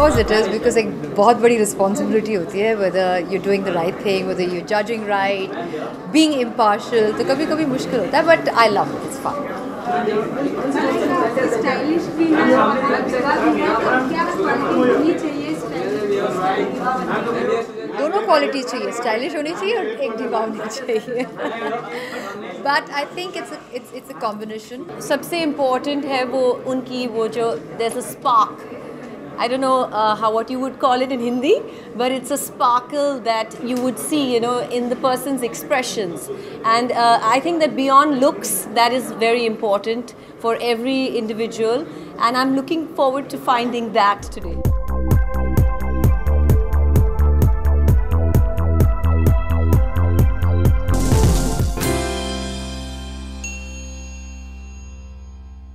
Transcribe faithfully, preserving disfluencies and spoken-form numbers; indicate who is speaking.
Speaker 1: course it is, because एक बहुत बड़ी responsibility होती है, whether you're doing the right thing, whether you're judging right, being impartial. तो कभी कभी मुश्किल होता है, but I love it. It's fun.
Speaker 2: Stylish भी है, क्या क्वालिटी चाहिए
Speaker 1: दोनों क्वालिटी चाहिए, स्टाइलिश होनी चाहिए और एक डिवा होनी चाहिए. But I think it's it's it's a combination.
Speaker 3: सबसे इम्पोर्टेंट है वो उनकी वो जो there's a spark. I don't know uh, how what you would call it in Hindi, but it's a sparkle that you would see, you know, in the person's expressions. And uh, I think that beyond looks, that is very important for every individual. And I'm looking forward to finding that today.